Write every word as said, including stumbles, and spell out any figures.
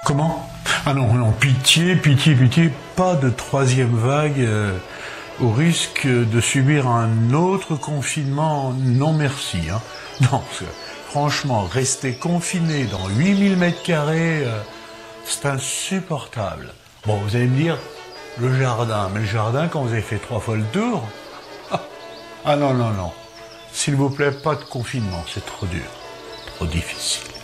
Comment? Ah non, non, pitié, pitié, pitié, pas de troisième vague, euh, au risque de subir un autre confinement, non merci. Hein. Non, parce que, franchement, rester confiné dans huit mille mètres carrés, euh, c'est insupportable. Bon, vous allez me dire, le jardin, mais le jardin, quand vous avez fait trois fois le tour, ah, ah non, non, non, s'il vous plaît, pas de confinement, c'est trop dur, trop difficile.